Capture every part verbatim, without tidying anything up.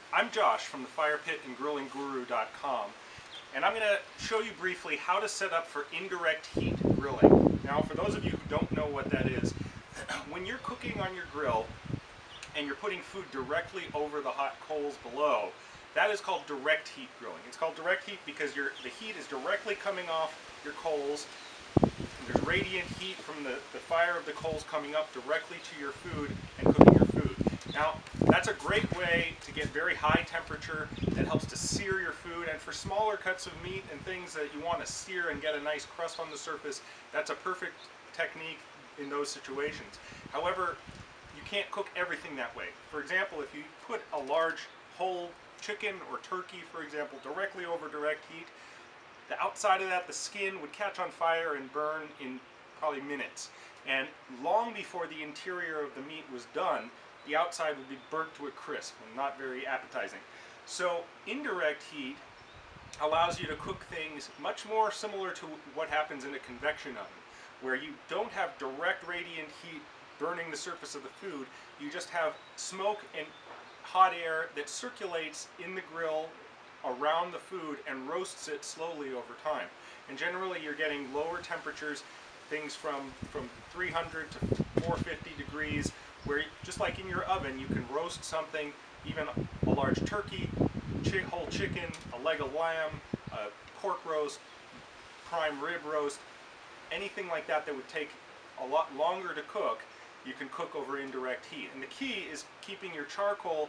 I'm Josh from the fire pit and grilling guru dot com, and I'm going to show you briefly how to set up for indirect heat grilling. Now, for those of you who don't know what that is, when you're cooking on your grill and you're putting food directly over the hot coals below, that is called direct heat grilling. It's called direct heat because your, the heat is directly coming off your coals. There's radiant heat from the, the fire of the coals coming up directly to your food and cooking your food. Now, that's a great way to get very high temperature that helps to sear your food, and for smaller cuts of meat and things that you want to sear and get a nice crust on the surface, that's a perfect technique in those situations. However, you can't cook everything that way. For example, if you put a large whole chicken or turkey, for example, directly over direct heat, the outside of that, the skin, would catch on fire and burn in probably minutes. And long before the interior of the meat was done, the outside would be burnt to a crisp and not very appetizing. So indirect heat allows you to cook things much more similar to what happens in a convection oven, where you don't have direct radiant heat burning the surface of the food. You just have smoke and hot air that circulates in the grill around the food and roasts it slowly over time. And generally you're getting lower temperatures, things from, from three hundred to four hundred fifty degrees, where just like in your oven you can roast something, even a large turkey, chi whole chicken, a leg of lamb, a pork roast, prime rib roast, anything like that that would take a lot longer to cook, you can cook over indirect heat. And the key is keeping your charcoal,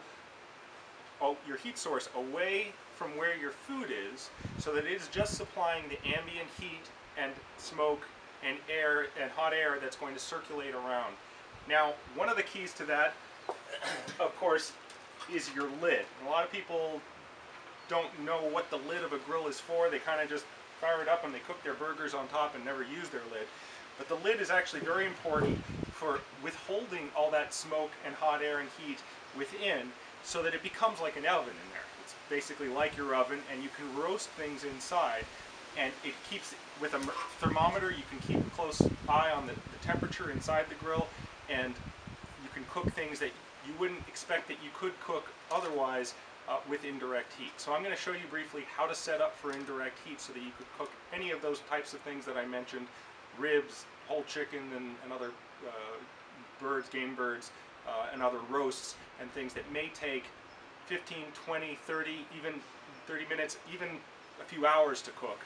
oh, your heat source, away from where your food is, so that it is just supplying the ambient heat and smoke and air and hot air that's going to circulate around. Now, one of the keys to that, of course, is your lid. And a lot of people don't know what the lid of a grill is for. They kind of just fire it up and they cook their burgers on top and never use their lid. But the lid is actually very important for withholding all that smoke and hot air and heat within, so that it becomes like an oven in there. It's basically like your oven, and you can roast things inside, and it keeps, with a thermometer, you can keep a close eye on the, the temperature inside the grill, and you can cook things that you wouldn't expect that you could cook otherwise uh, with indirect heat. So I'm going to show you briefly how to set up for indirect heat so that you could cook any of those types of things that I mentioned, ribs, whole chicken, and, and other uh, birds, game birds, uh, and other roasts, and things that may take fifteen, twenty, thirty, even thirty minutes, even a few hours to cook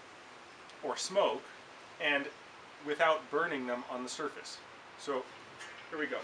or smoke, and without burning them on the surface. So here we go.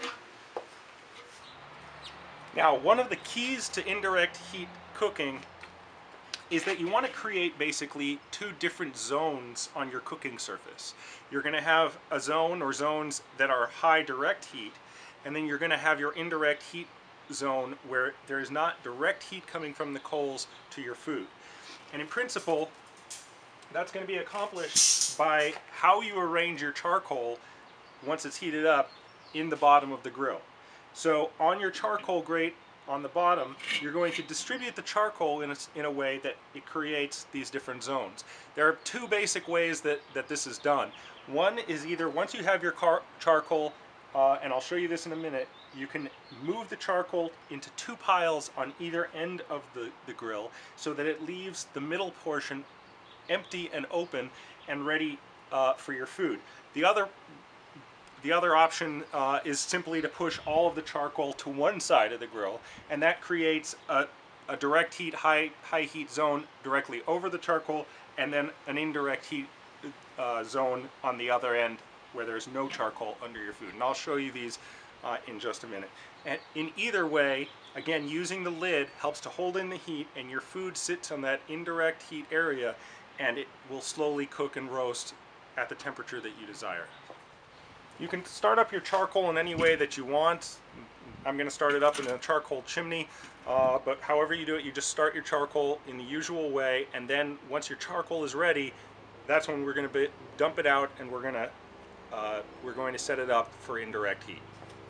Now, one of the keys to indirect heat cooking is that you want to create basically two different zones on your cooking surface. You're going to have a zone or zones that are high direct heat, and then you're going to have your indirect heat zone where there is not direct heat coming from the coals to your food. And in principle, that's going to be accomplished by how you arrange your charcoal once it's heated up in the bottom of the grill. So on your charcoal grate on the bottom, you're going to distribute the charcoal in a, in a way that it creates these different zones. There are two basic ways that, that this is done. One is either once you have your car charcoal, uh, and I'll show you this in a minute, you can move the charcoal into two piles on either end of the, the grill, so that it leaves the middle portion empty and open and ready uh, for your food. The other The other option uh, is simply to push all of the charcoal to one side of the grill, and that creates a, a direct heat, high, high heat zone directly over the charcoal, and then an indirect heat uh, zone on the other end where there's no charcoal under your food. And I'll show you these uh, in just a minute. And in either way, again, using the lid helps to hold in the heat, and your food sits on that indirect heat area, and it will slowly cook and roast at the temperature that you desire. You can start up your charcoal in any way that you want. I'm going to start it up in a charcoal chimney, uh, but however you do it, you just start your charcoal in the usual way, and then once your charcoal is ready, that's when we're going to dump it out, and we're going to uh, we're going to set it up for indirect heat.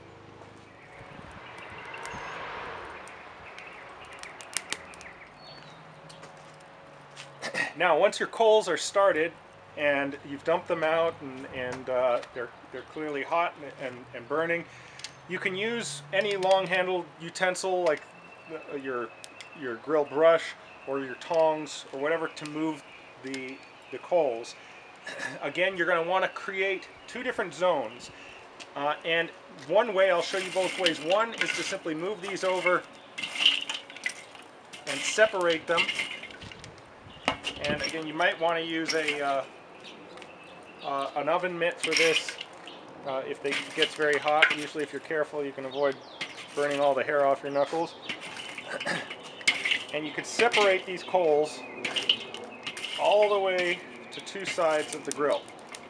Now, once your coals are started and you've dumped them out, and, and uh, they're, they're clearly hot and, and, and burning, you can use any long-handled utensil like your your grill brush or your tongs or whatever to move the the coals. Again, you're going to want to create two different zones, uh, and one way, I'll show you both ways. One is to simply move these over and separate them. And again, you might want to use a uh, uh, an oven mitt for this. Uh, if they, it gets very hot, usually if you're careful, you can avoid burning all the hair off your knuckles. And you can separate these coals all the way to two sides of the grill.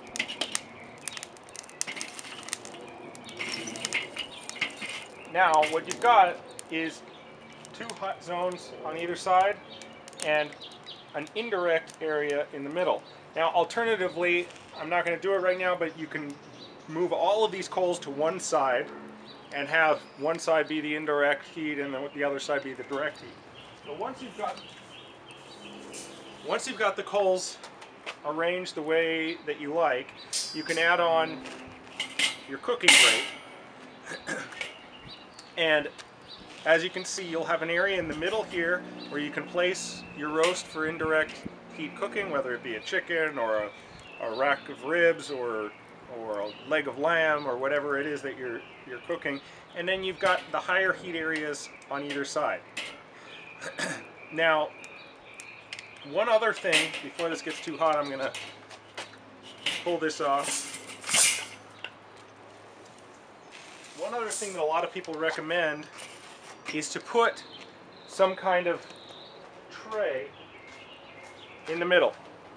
Now, what you've got is two hot zones on either side and an indirect area in the middle. Now, alternatively, I'm not going to do it right now, but you can move all of these coals to one side and have one side be the indirect heat and then the other side be the direct heat. So once you've got once you've got the coals arranged the way that you like, you can add on your cooking grate. And as you can see, you'll have an area in the middle here where you can place your roast for indirect heat cooking, whether it be a chicken or a, a rack of ribs or or a leg of lamb or whatever it is that you're you're cooking. And then you've got the higher heat areas on either side. Now, one other thing before this gets too hot, I'm going to pull this off. One other thing that a lot of people recommend is to put some kind of tray in the middle.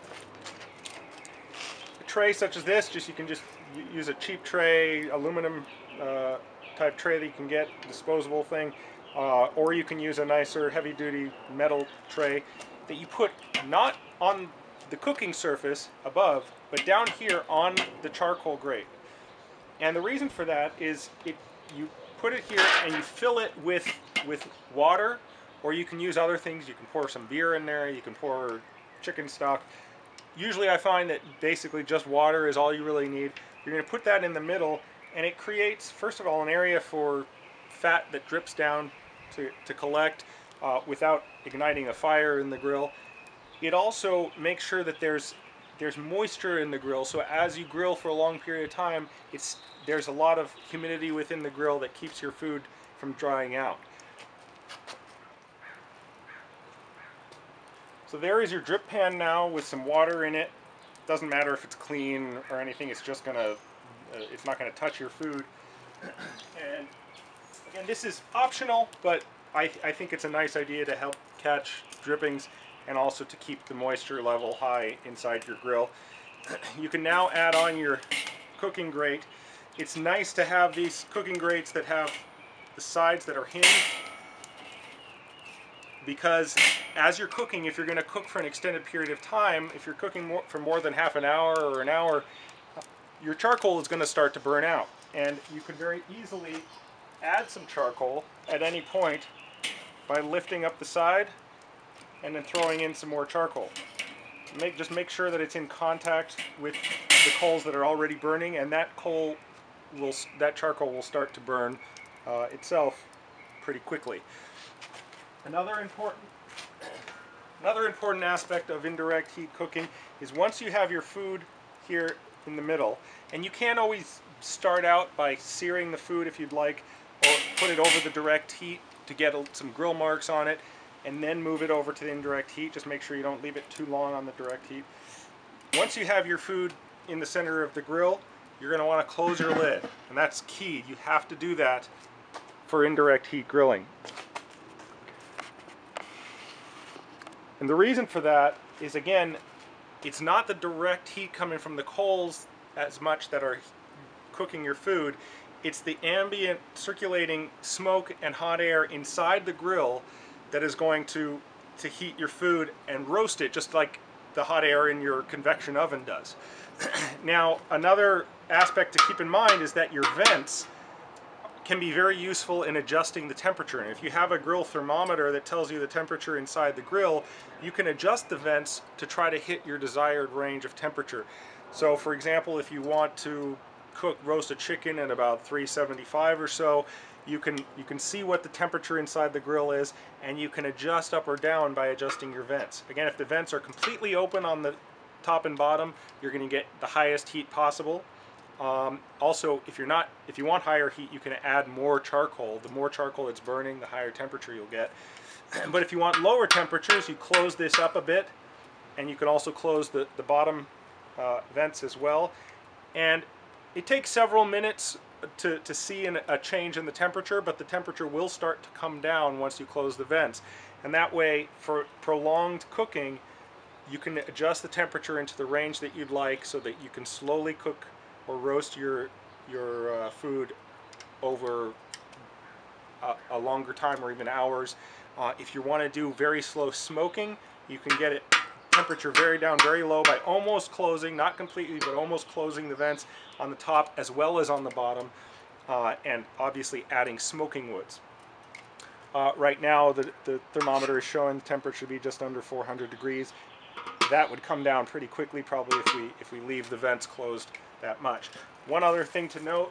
A tray such as this, just you can just use a cheap tray, aluminum uh, type tray that you can get, disposable thing, uh, or you can use a nicer heavy-duty metal tray that you put not on the cooking surface above, but down here on the charcoal grate. And the reason for that is it you put it here and you fill it with with water, or you can use other things. You can pour some beer in there, you can pour chicken stock. Usually I find that basically just water is all you really need. You're going to put that in the middle, and it creates, first of all, an area for fat that drips down to, to collect uh, without igniting a fire in the grill. It also makes sure that there's there's moisture in the grill, so as you grill for a long period of time, it's there's a lot of humidity within the grill that keeps your food from drying out. So there is your drip pan now with some water in it. Doesn't matter if it's clean or anything, it's just gonna uh, it's not gonna touch your food. And again, this is optional, but I, I think it's a nice idea to help catch drippings and also to keep the moisture level high inside your grill. You can now add on your cooking grate. It's nice to have these cooking grates that have the sides that are hinged, because as you're cooking, if you're going to cook for an extended period of time, if you're cooking more, for more than half an hour or an hour, your charcoal is going to start to burn out. And you can very easily add some charcoal at any point by lifting up the side and then throwing in some more charcoal. Make, just make sure that it's in contact with the coals that are already burning, and that coal will, that charcoal will start to burn uh, itself pretty quickly. Another important, another important aspect of indirect heat cooking is once you have your food here in the middle, and you can always start out by searing the food if you'd like, or put it over the direct heat to get some grill marks on it, and then move it over to the indirect heat. Just make sure you don't leave it too long on the direct heat. Once you have your food in the center of the grill, you're going to want to close your lid, and that's key. You have to do that for indirect heat grilling. And the reason for that is, again, it's not the direct heat coming from the coals as much that are cooking your food. It's the ambient circulating smoke and hot air inside the grill that is going to, to heat your food and roast it, just like the hot air in your convection oven does. Now, another aspect to keep in mind is that your vents can be very useful in adjusting the temperature. And if you have a grill thermometer that tells you the temperature inside the grill, you can adjust the vents to try to hit your desired range of temperature. So for example, if you want to cook roast a chicken at about three seventy-five or so, you can you can see what the temperature inside the grill is, and you can adjust up or down by adjusting your vents. Again, if the vents are completely open on the top and bottom, you're going to get the highest heat possible. Um, also, if you're not, if you want higher heat, you can add more charcoal. The more charcoal it's burning, the higher temperature you'll get. But if you want lower temperatures, you close this up a bit, and you can also close the the bottom uh, vents as well. And it takes several minutes to, to see an, a change in the temperature, but the temperature will start to come down once you close the vents. And that way, for prolonged cooking, you can adjust the temperature into the range that you'd like, so that you can slowly cook or roast your your uh, food over a, a longer time, or even hours. Uh, if you want to do very slow smoking, you can get it temperature very down, very low, by almost closing, not completely, but almost closing the vents on the top as well as on the bottom, uh, and obviously adding smoking woods. Uh, right now, the, the thermometer is showing the temperature to be just under four hundred degrees. That would come down pretty quickly, probably, if we if we leave the vents closed that much. One other thing to note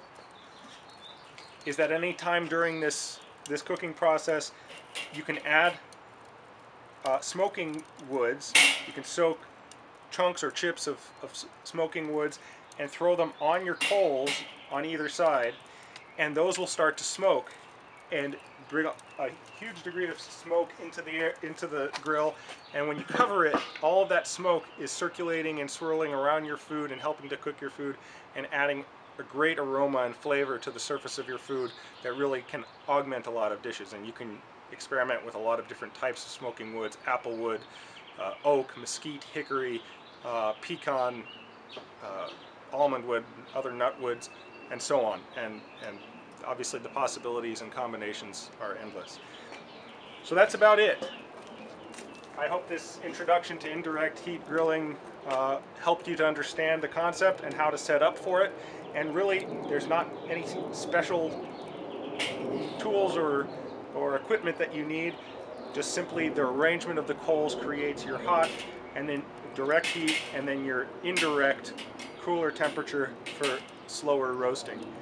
is that any time during this this cooking process, you can add uh, smoking woods. You can soak chunks or chips of, of smoking woods and throw them on your coals on either side, and those will start to smoke and bring a huge degree of smoke into the air, into the grill. And when you cover it, all of that smoke is circulating and swirling around your food and helping to cook your food and adding a great aroma and flavor to the surface of your food that really can augment a lot of dishes. And you can experiment with a lot of different types of smoking woods: apple wood, uh, oak, mesquite, hickory, uh, pecan, uh, almond wood, other nut woods, and so on. And, and obviously the possibilities and combinations are endless. So that's about it. I hope this introduction to indirect heat grilling uh, helped you to understand the concept and how to set up for it. And really, there's not any special tools or, or equipment that you need. Just simply the arrangement of the coals creates your hot, and then direct heat, and then your indirect cooler temperature for slower roasting.